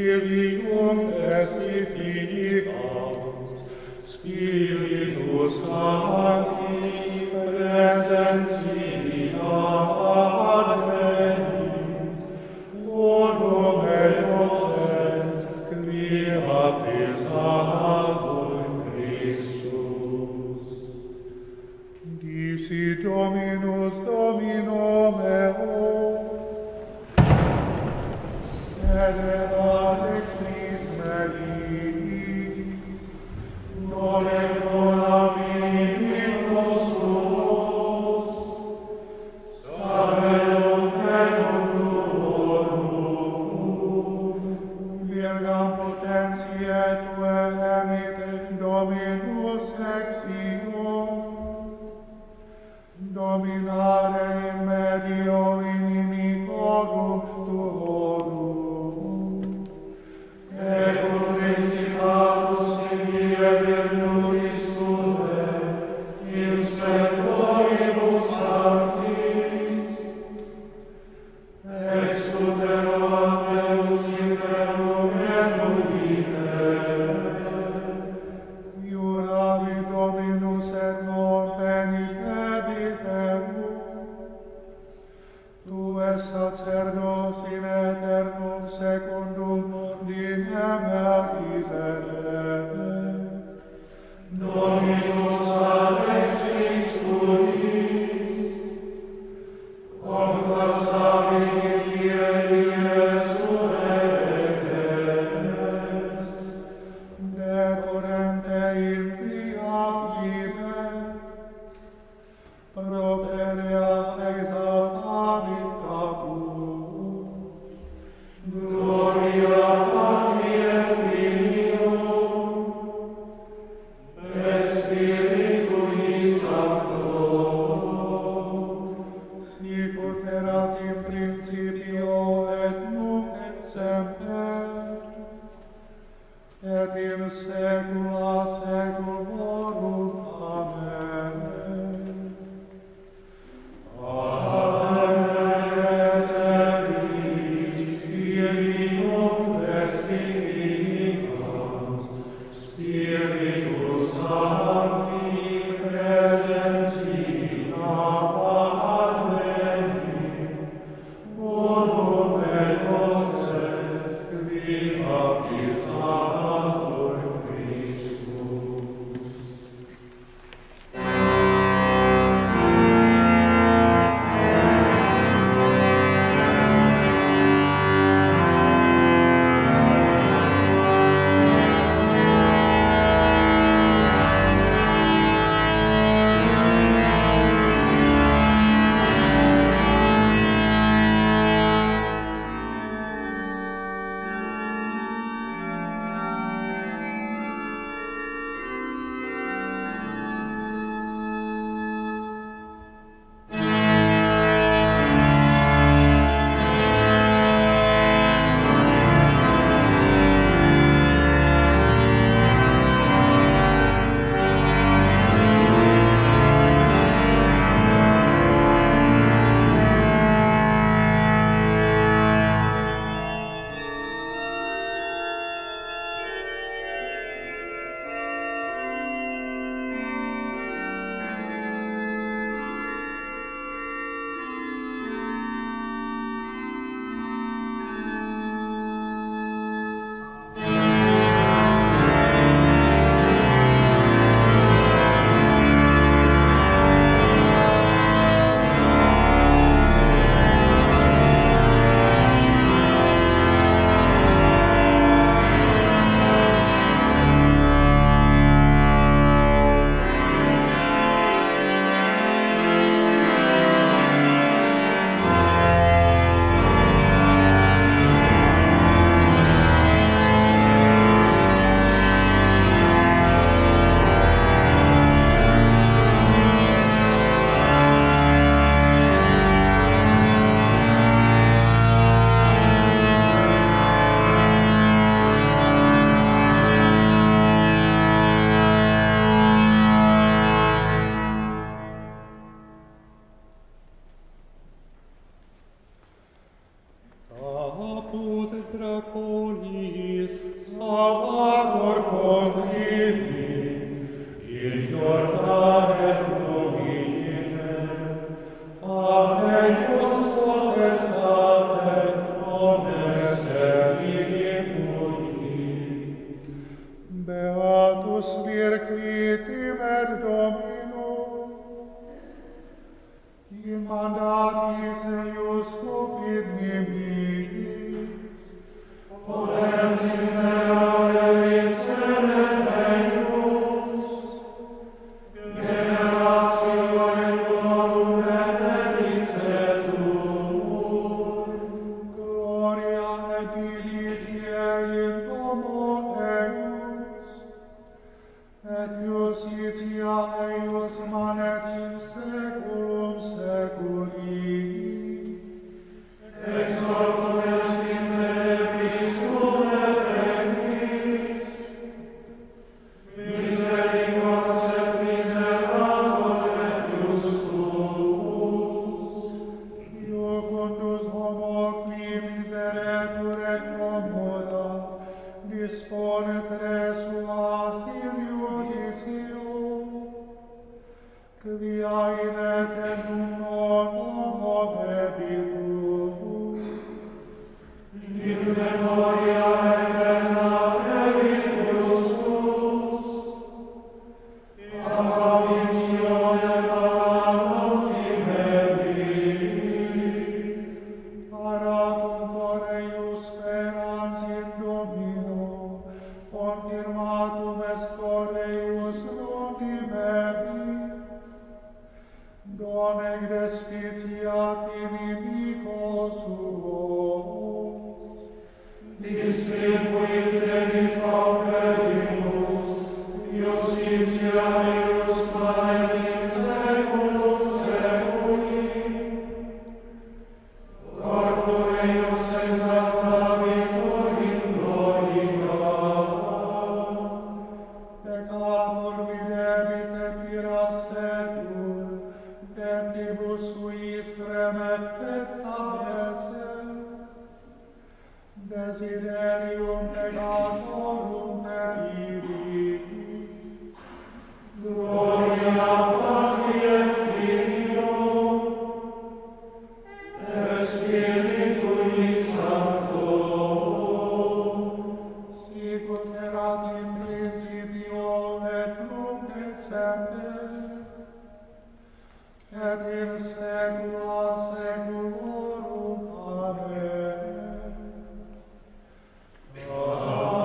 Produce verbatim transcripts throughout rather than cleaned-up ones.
Filium esti filiamus, Spiritus Sancti presentia advenit, bonum et potens quia pesadur Christus. Disi Dominus Domino meo, sede ad extris meis, nole bona vivit nostros, sabellum plenum tuorum, virgam potentiae tue emit Dominus exio, dominare in medio inimicorum tuorum, et cum principatus in via virtutis tuae, in splendoribus sanctis, extutero ante Luciferum et Lucifer, iuravi Dominus et non penitebit eum, tu es sacerdos in aeternum secundum ordinem Melchizedek. Dominus ad extris tuis, quamquas habit in dies sureres, decorrente in via vive, properea exaltavit caput, gloria Patri et Filio, et Spiritui Sancto, sic ut erat in principio et nunc et semper, et in saecula saeculorum. Amen. seculis, Salvator contivi, in Jordane flumine, Agnus potestate omnes eligibuli. Beatus vir qui timer Domino, in mandatis eius cupid nimicis, potens intera felis elementus, generatione glorum benedicetur, gloria et dilitia in domo eius, et justitia eius manet in seculum seculi. Exortum est in tenebris lumebrentis, misericords et miserator et justus. Iucundus homo qui miseretur et commoda, disponet resuas in judicium, quia in eternum non homo vebitur, in memoria eterna erit justus, ab auditione paramotim erit, paratum cor eius sperans in Domino, confirmatum est cor eius nonim erit, Donem despiciat inimicos suos, distribuit regnum pauperimus, justitia eius manet in seculum seculi. Corpus eius exaltabitur in gloria, peccator videbit et irascetur, dentibus suis premet et abesset, desiderium negatorum perivi. Gloria Patri et Filio, et Spiritui Sancto, sicut erat in principio et nunc et semper, et in saecula saeculorum. Amen. Amen.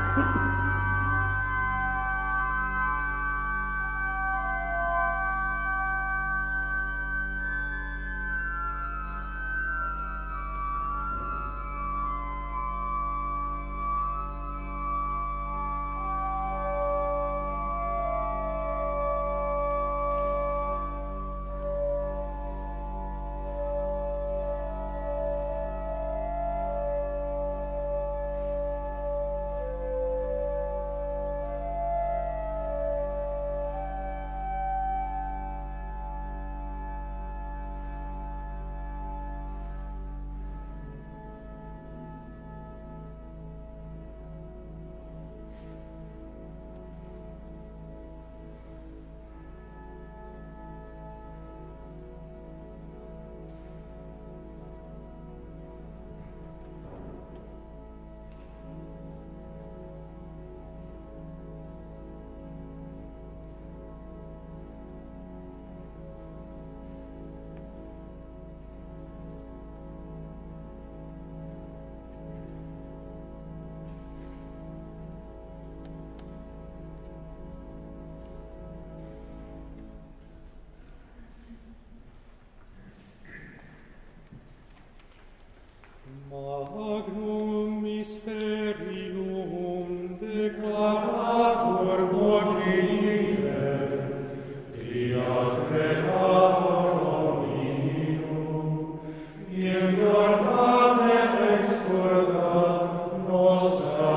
Magnum mysterium declarator mortile, dia creator hominum, in Jordane expurga nostra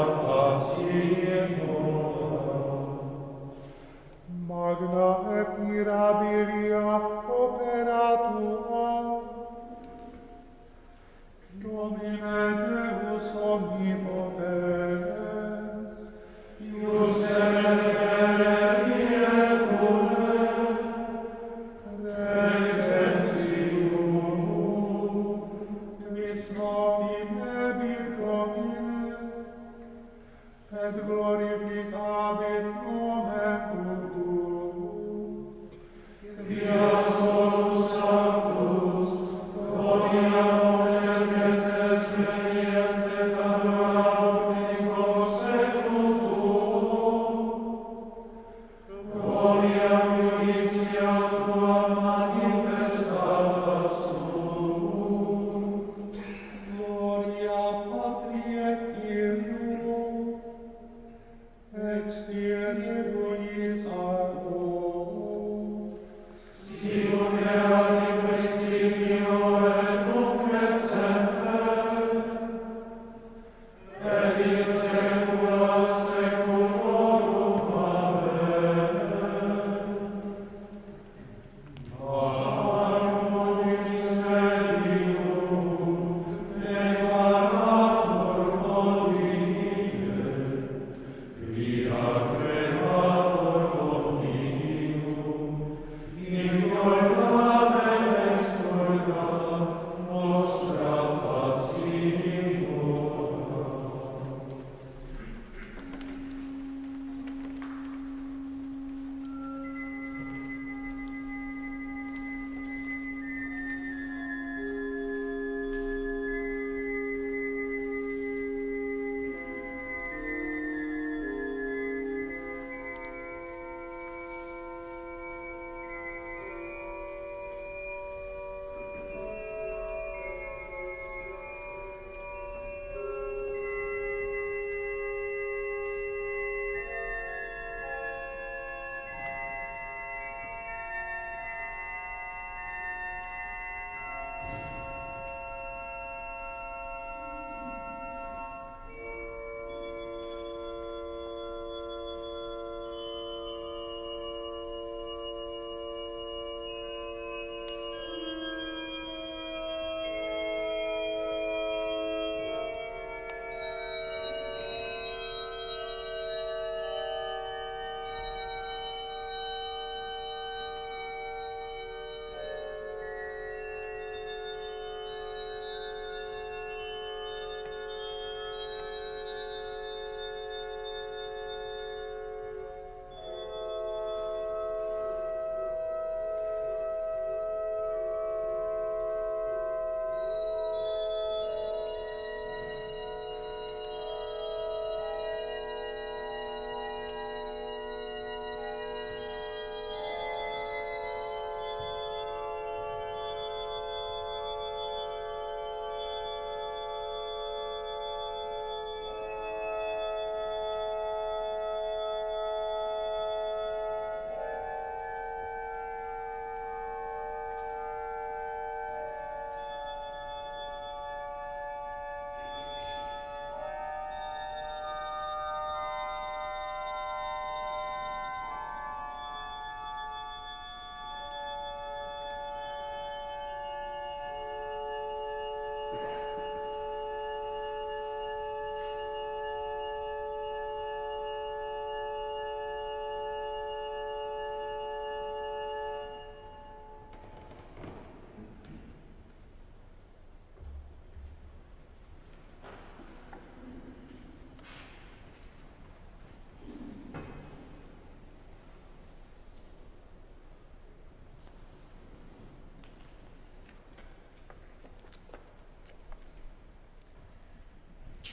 faciemur. Magna et mirabilia opera tua, Domine Deus omnipotens, ius elegere et cune, recensibum, quis nomine Domine, et glorificabit nomen tuum, quia solus sanctus, gloria et Spirit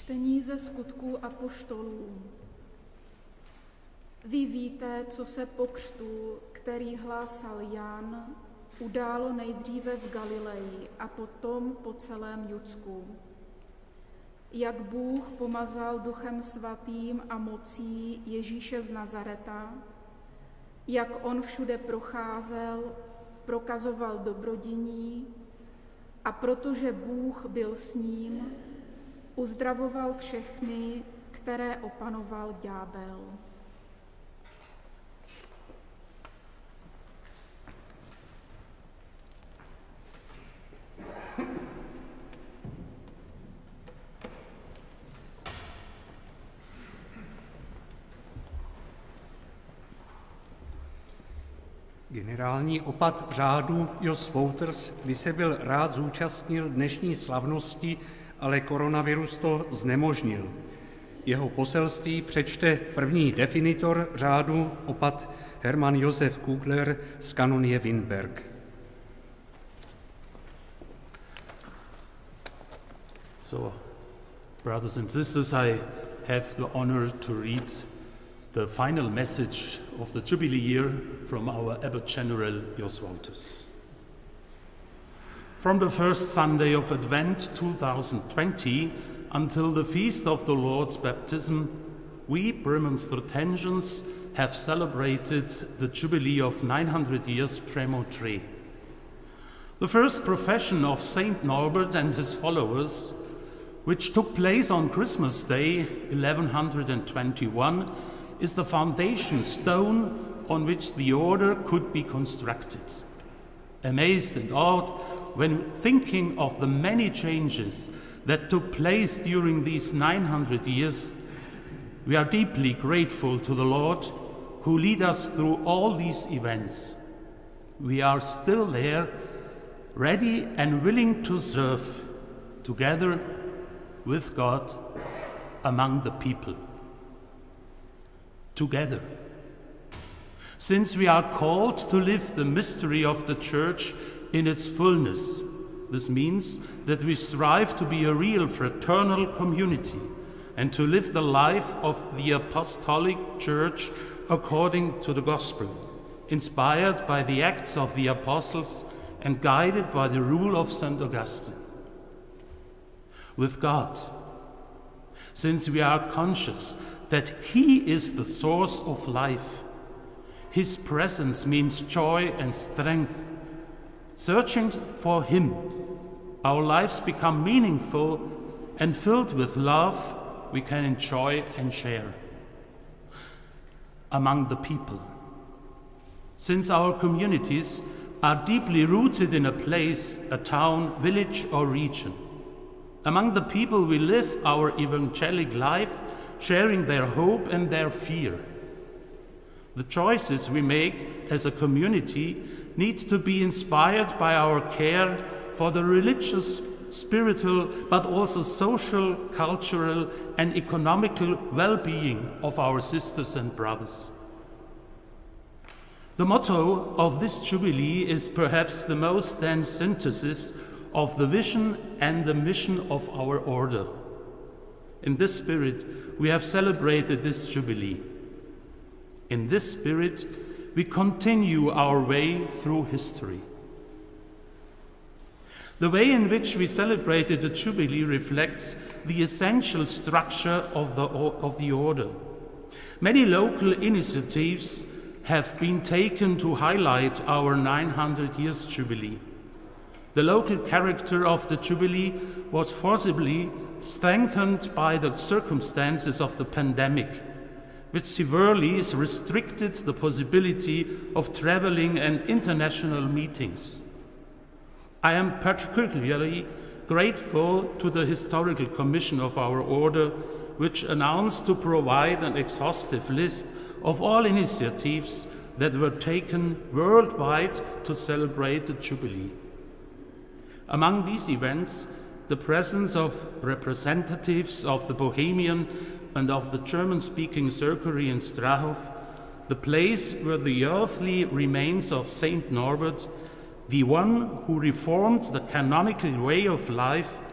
Čtení ze Skutků apoštolů. Vy víte, co se po křtu, který hlásal Jan, událo nejdříve v Galileji a potom po celém Judsku. Jak Bůh pomazal Duchem Svatým a mocí Ježíše z Nazareta, jak on všude procházel, prokazoval dobrodiní a protože Bůh byl s ním, uzdravoval všechny, které opanoval ďábel. Generální opat řádu Jos Wouters by se byl rád zúčastnil dnešní slavnosti, ale koronavirus to znemožnil. Jeho poselství přečte první definitor řádu, opat Hermann Josef Kugler z kanonie Wittenberg. So, brothers and sisters, I have the honor to read the final message of the Jubilee year from our Abbot General Jos Wouters. From the first Sunday of Advent two thousand twenty until the feast of the Lord's baptism, we Premonstratensians have celebrated the Jubilee of nine hundred years Premontre. The first profession of Saint Norbert and his followers, which took place on Christmas Day eleven twenty-one, is the foundation stone on which the order could be constructed. Amazed and awed when thinking of the many changes that took place during these nine hundred years, we are deeply grateful to the Lord who lead us through all these events. We are still there, ready and willing to serve together with God among the people. Together. Since we are called to live the mystery of the Church in its fullness, this means that we strive to be a real fraternal community and to live the life of the Apostolic Church according to the Gospel, inspired by the Acts of the Apostles and guided by the rule of Saint Augustine. With God, since we are conscious that He is the source of life. His presence means joy and strength. Searching for Him, our lives become meaningful and filled with love we can enjoy and share among the people. Since our communities are deeply rooted in a place, a town, village, or region, among the people we live our evangelic life, sharing their hope and their fear. The choices we make as a community need to be inspired by our care for the religious, spiritual, but also social, cultural, and economical well-being of our sisters and brothers. The motto of this Jubilee is perhaps the most dense synthesis of the vision and the mission of our order. In this spirit, we have celebrated this Jubilee. In this spirit, we continue our way through history. The way in which we celebrated the Jubilee reflects the essential structure of the, of the order. Many local initiatives have been taken to highlight our nine hundred years Jubilee. The local character of the Jubilee was forcibly strengthened by the circumstances of the pandemic, which severely restricted the possibility of traveling and international meetings. I am particularly grateful to the Historical Commission of our Order, which announced to provide an exhaustive list of all initiatives that were taken worldwide to celebrate the Jubilee. Among these events, the presence of representatives of the Bohemian and of the German-speaking Circury in Strahov, the place where the earthly remains of Saint Norbert, the one who reformed the canonical way of life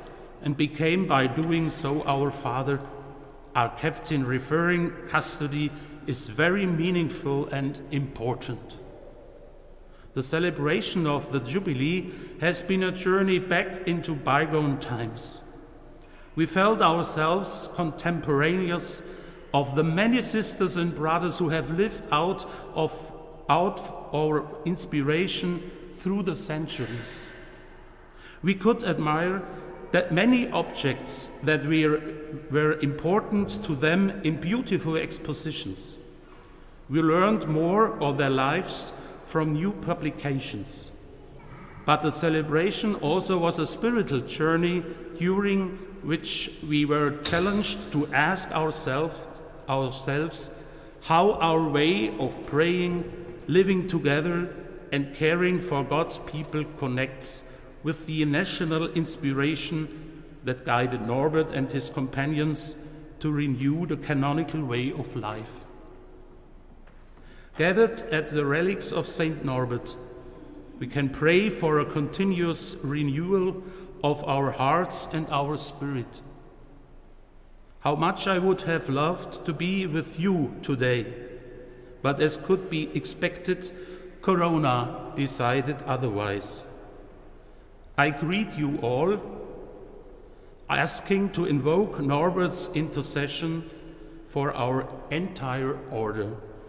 and became by doing so our Father, are kept in referring custody is very meaningful and important. The celebration of the Jubilee has been a journey back into bygone times. We felt ourselves contemporaneous of the many sisters and brothers who have lived out of out our inspiration through the centuries. We could admire that many objects that were, were important to them in beautiful expositions. We learned more of their lives from new publications. But the celebration also was a spiritual journey during which we were challenged to ask ourselves, ourselves how our way of praying, living together, and caring for God's people connects with the national inspiration that guided Norbert and his companions to renew the canonical way of life. Gathered at the relics of Saint Norbert, we can pray for a continuous renewal of our hearts and our spirit. How much I would have loved to be with you today, but as could be expected, Corona decided otherwise. I greet you all, asking to invoke Norbert's intercession for our entire order.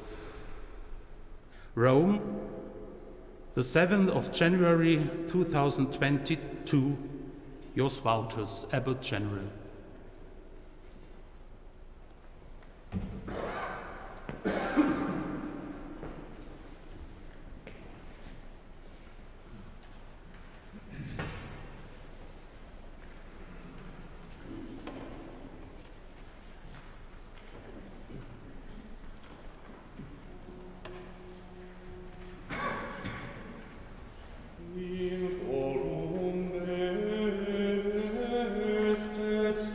Rome, the seventh of January two thousand twenty-two, Jos Wouters, Abbot General. In volum est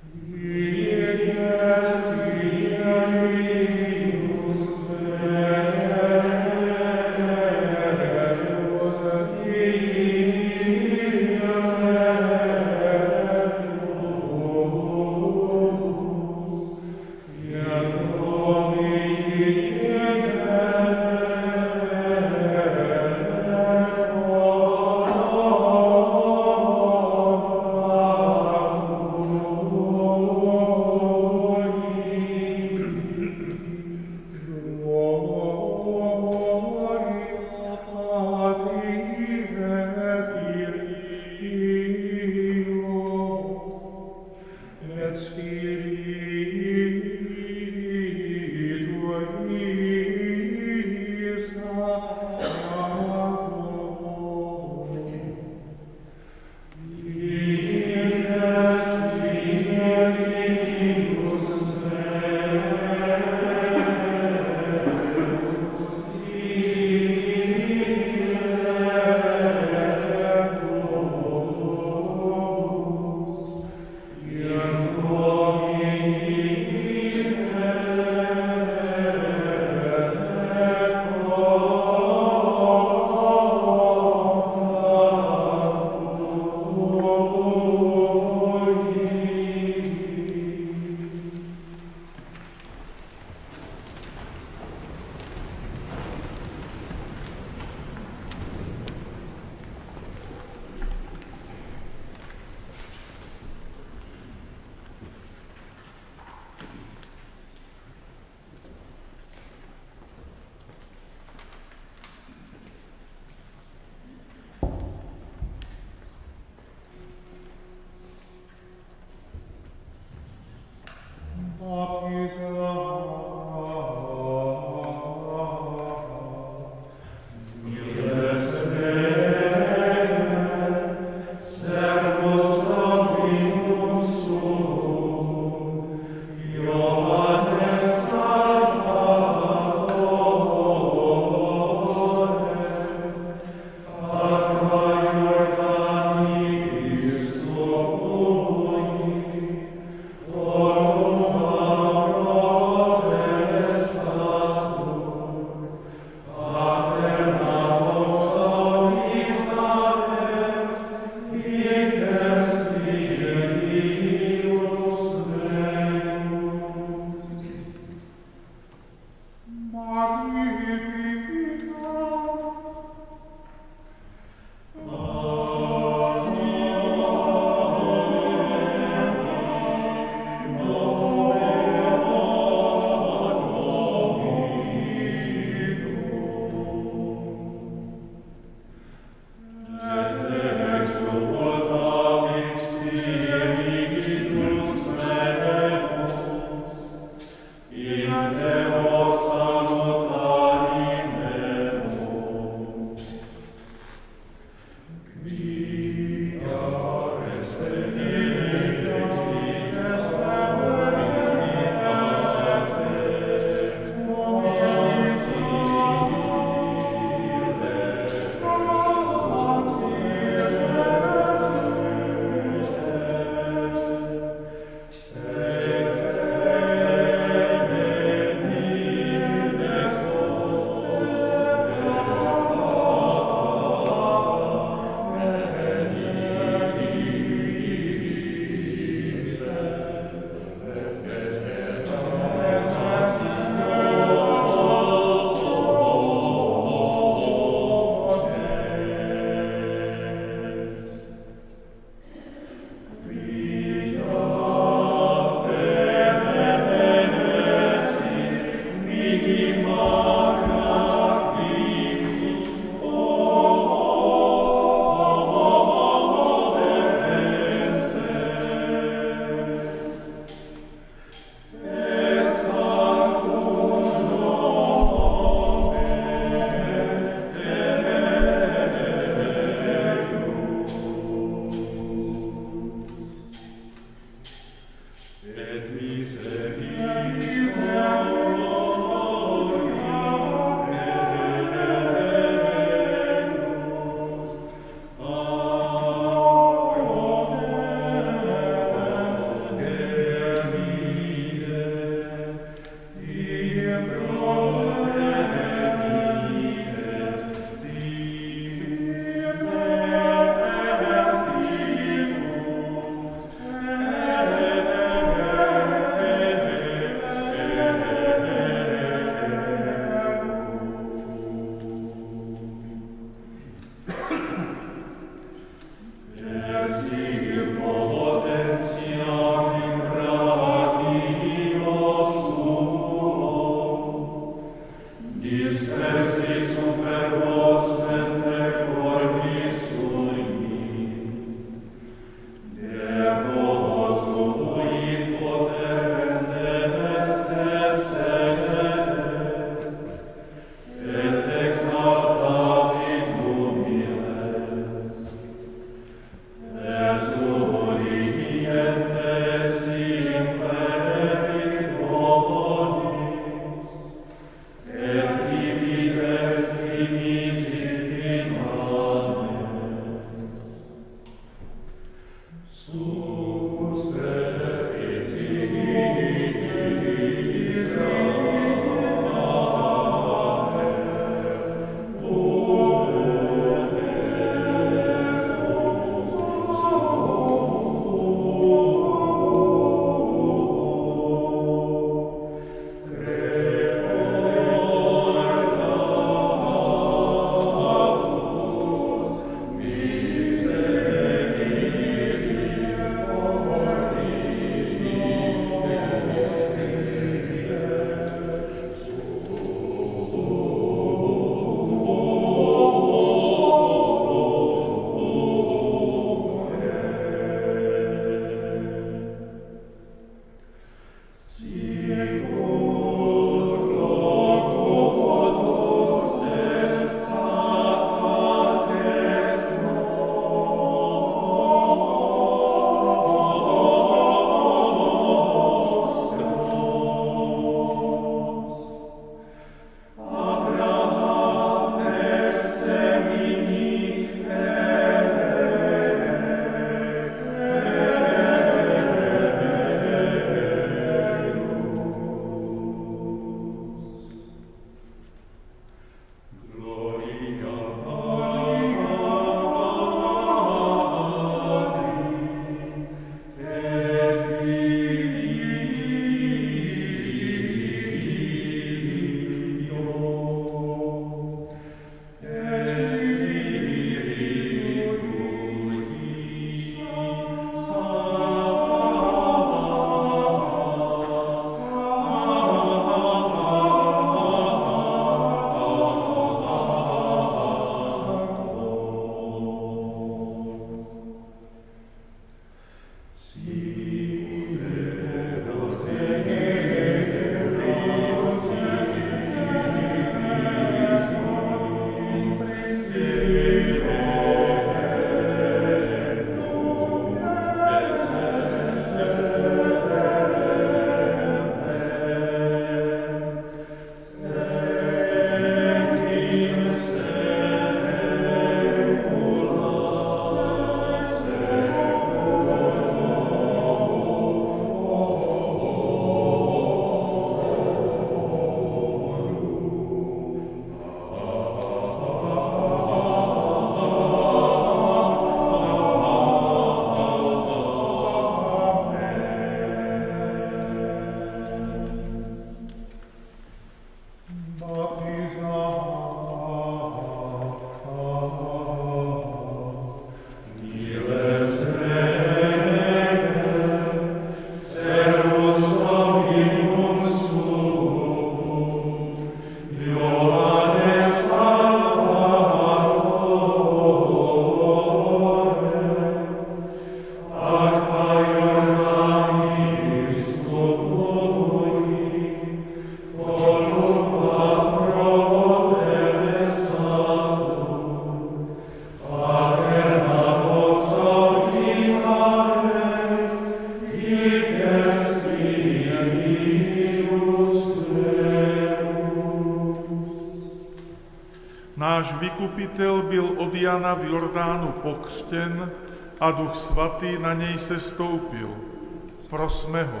náš vykupitel byl od Jana v Jordánu pokřtěn a Duch Svatý na něj sestoupil. Prosme ho.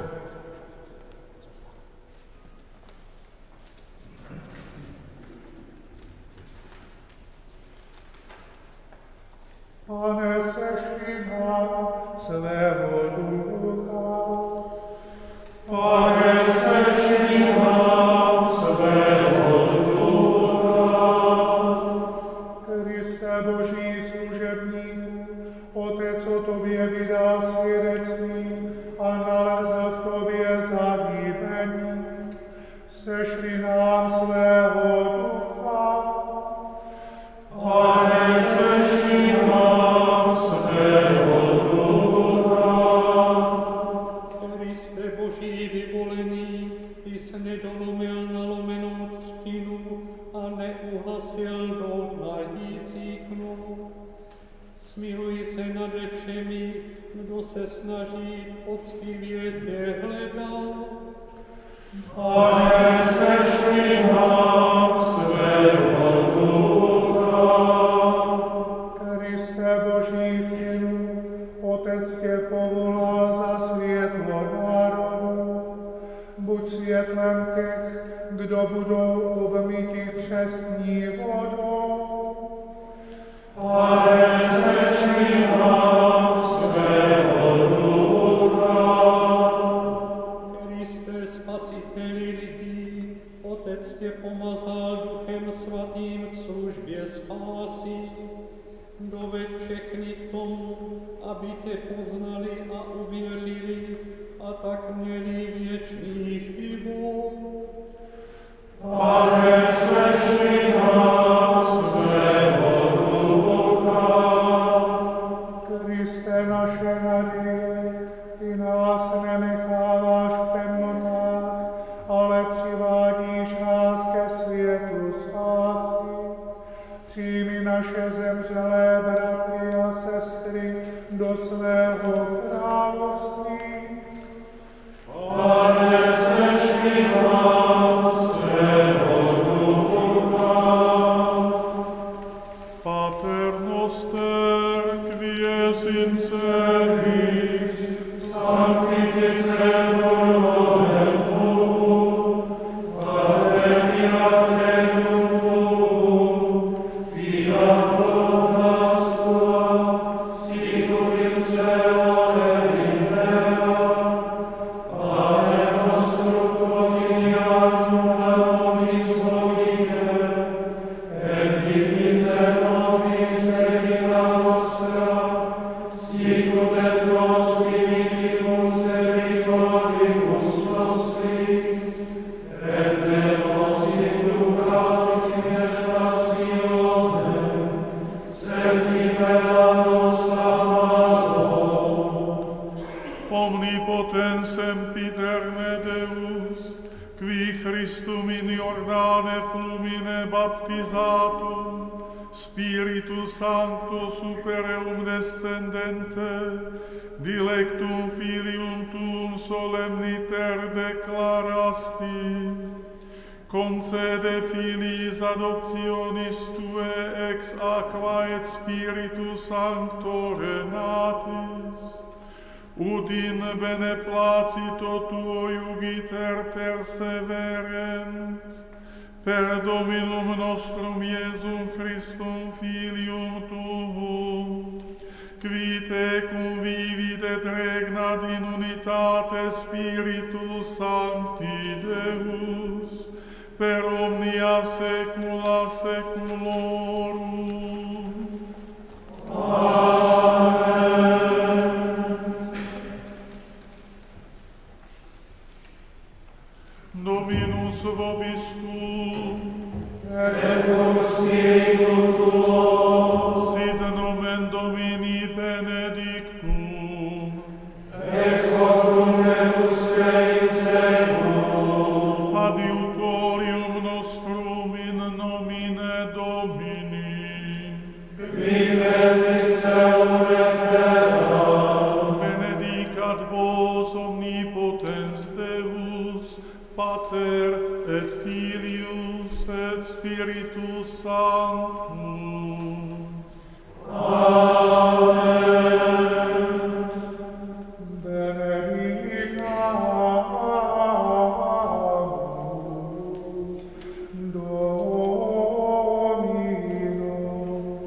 Pane, sešli nám svého ducha. Pane, sešli nám svého ducha. Kriste Boží služebníku, Otec o tobě vydal svědectví a nalezl v tobě zalíbení. Sešli nám svého ducha. Pane, sešli nám svého ducha. Kriste Boží vyvolený, ty jsi nedolomil nalomenou třtinu a neuhasil do nající knut. Smiluj se nade všemi, kdo se snaží poctivě tě hledat. Pane, sešli nám svého ducha. Kriste Boží synu, Otec tě povolal za světlo národů. Buď světlem těch, kdo budou obmyti křestní vodou. Pane, sešli nám svého ducha. Kriste, spasiteli lidí, Otec tě pomazal Duchem Svatým k službě spásy. Doveď všechny k tomu, aby tě poznali a uvěřili a tak měli věčný život. Pane, sešli nám svého ducha. Kriste, naše naděje, ty nás nenecháváš v temnotách, ale přivádíš nás ke světlu spásy. Přijmi naše zemřelé bratry a sestry do svého království. Pane, sešli nám svého ducha. Pater noster, qui es in celis, sanctificetur nomen tuum, adveniat regnum tuum, fiat voluntas tua, sicut in cielo et in terra. Panem nostrum quotidianum da nobis hodie, et dimitte nobis debita nostra, sicut et nos dimittimus debitoribus nostris, et ne nos inducas in tentationem, sed libera nos a malo. omnipotens sempiterne Deus, qui Christum in Jordane flumine baptizatum, Spiritus Sancto super eum descendente, dilectum filium tuum solemniter declarasti, concede filiis adoptionis tue ex aqua et Spiritus Sancto renatis, ut in beneplacito tuo iugiter perseverent, per Dominum nostrum Iesum Christum Filium tuum, qui te convivit et regnat in unitate Spiritus Sancti Deus, per omnia saecula saeculorum. Amen. Dominus vobiscum, et cum spiritum tuo, sit nomen Domini benedictum, ex hoc nunc et usque in seculum, adiutorium nostrum in nomine Domini, qui fecit caelum et terra, benedicat vos omnipotens Deus, Pater et Filius et Spiritus Sanctus. Amen. Benedicamus Domino.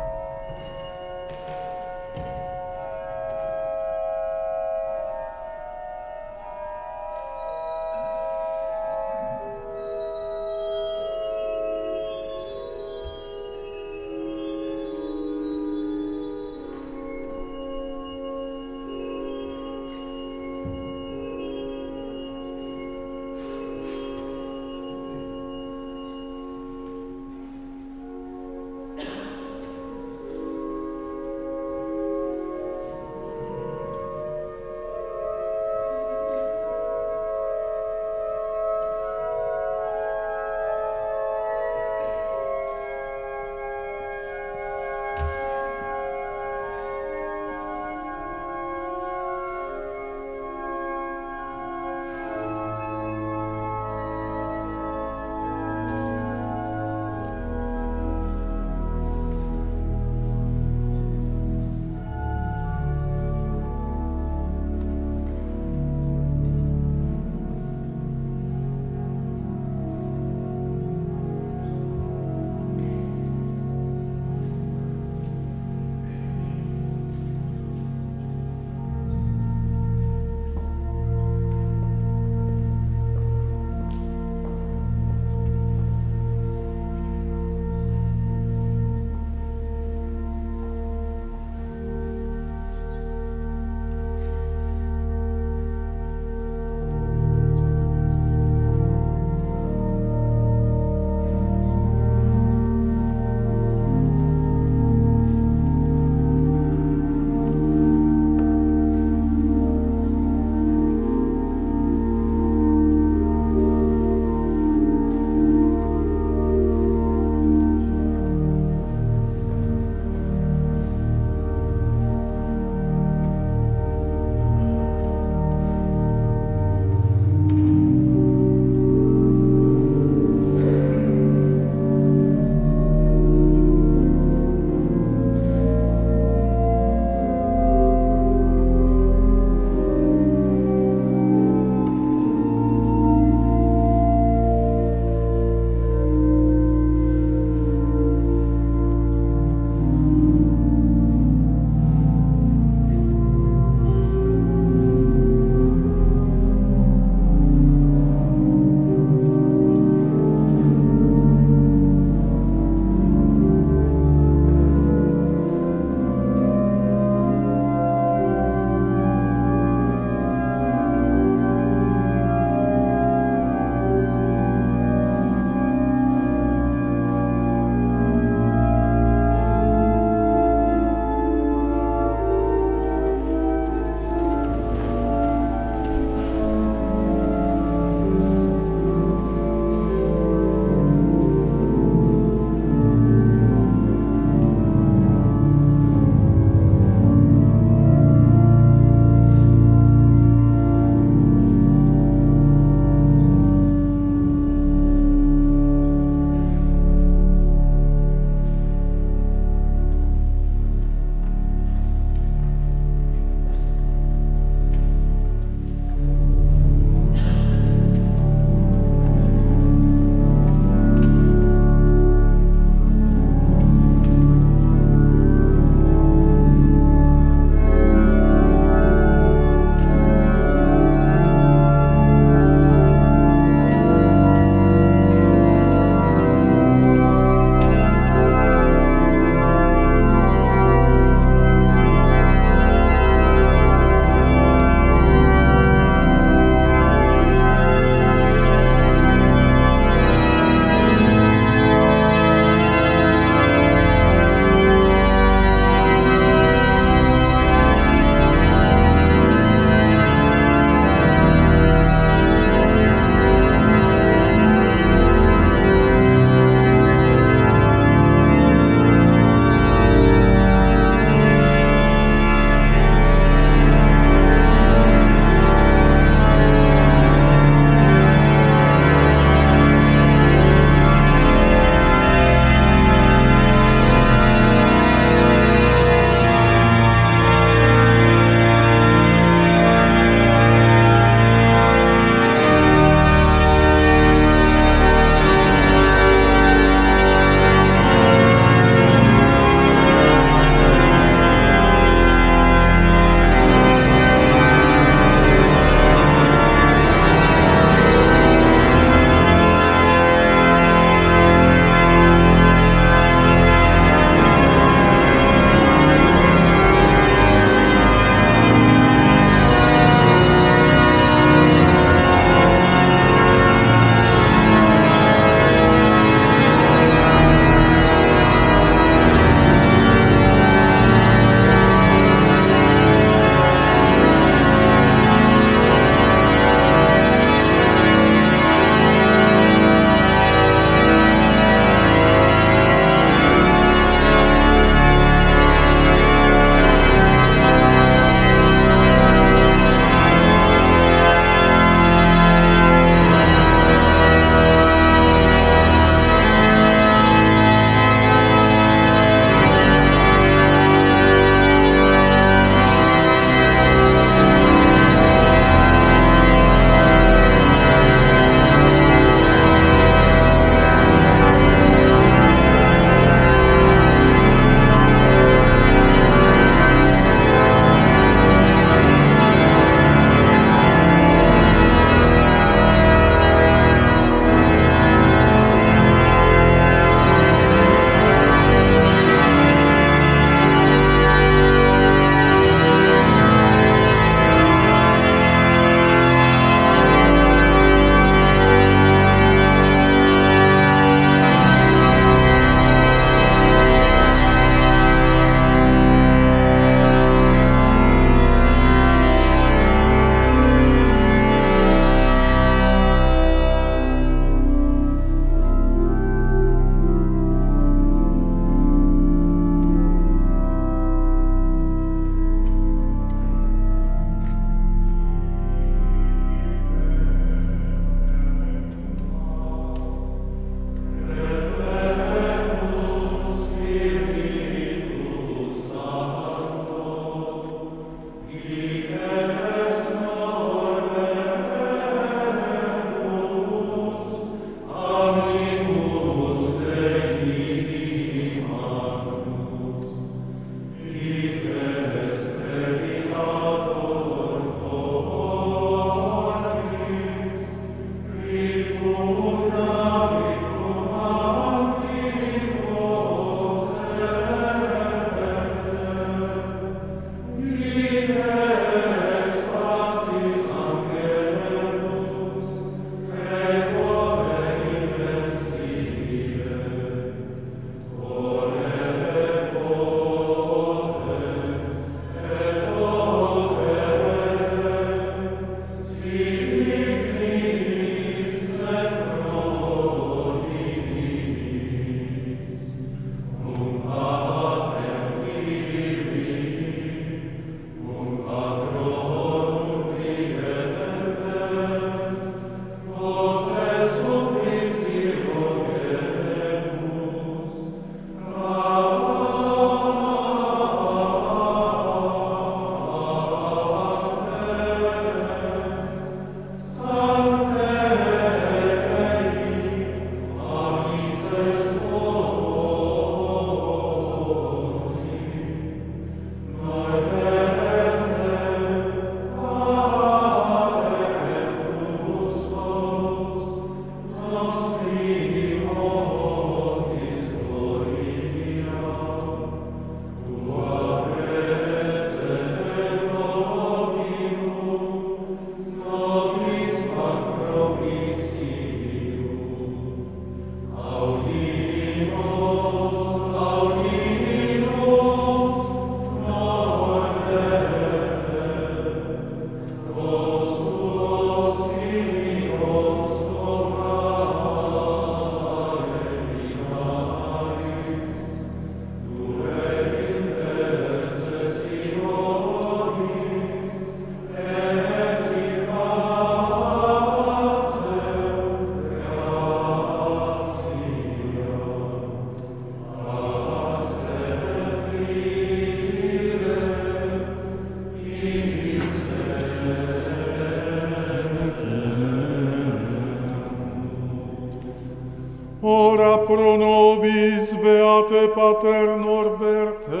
ora pro nobis beate pater Norberte.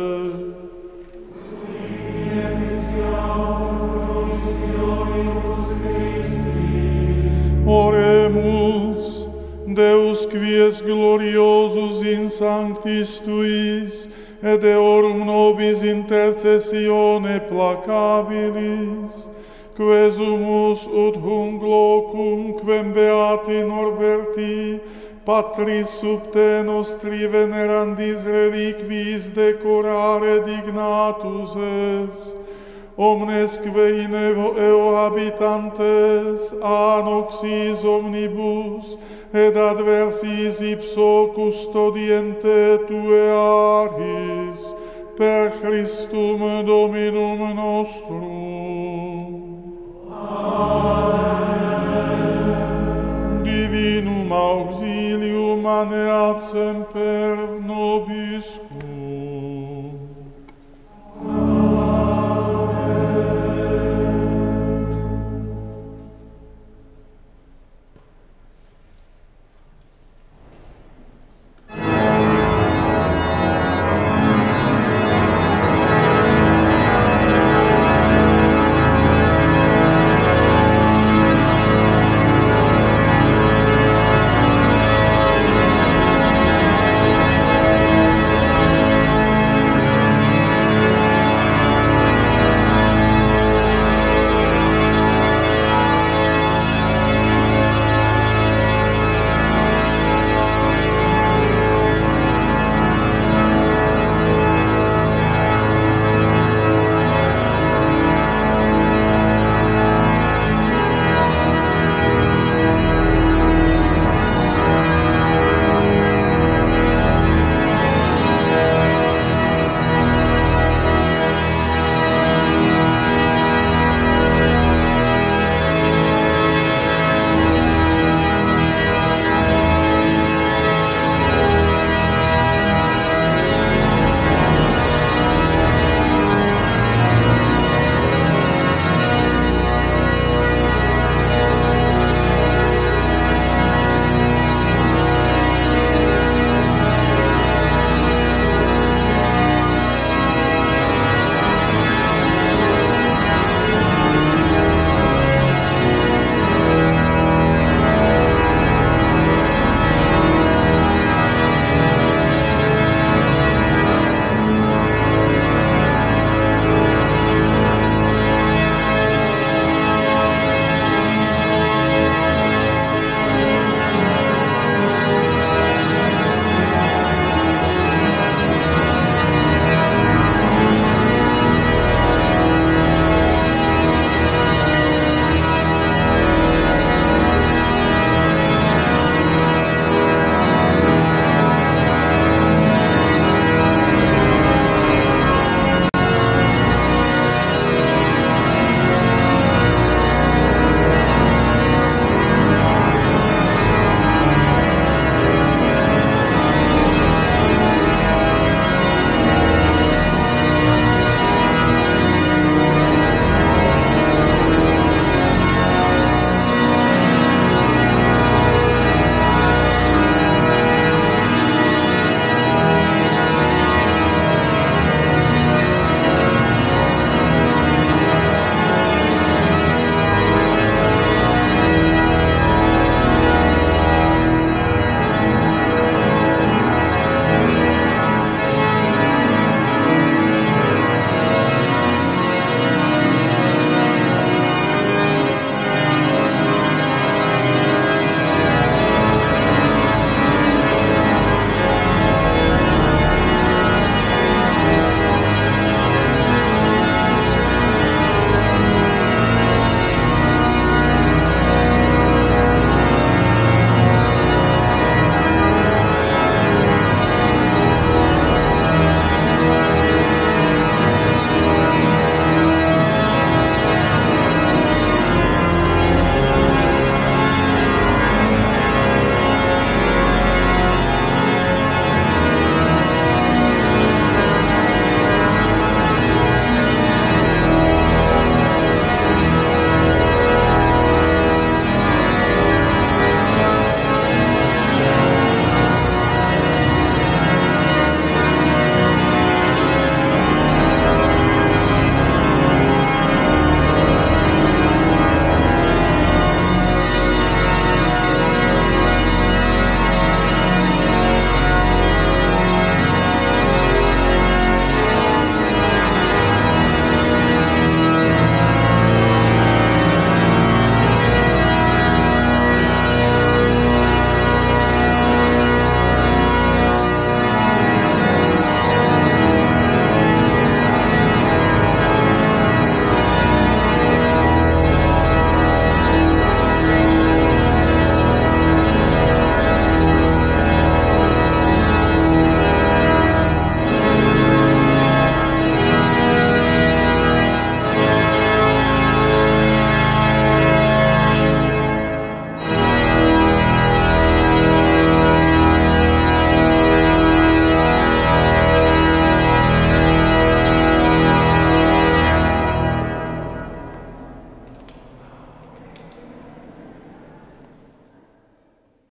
Oremus, Deus quies gloriosus in sanctis tuis, et deorum nobis intercessione placabilis, quesumus ut hunc locum quem beati Norberti, patris subte nostri venerandis reliquiis decorare dignatus es, omnes que in evo eo habitantes, anoxis omnibus, et adversis ipso custodiente tue aris, per Christum Dominum nostrum. Amen. Divinum auxilium maneat semper nobiscum.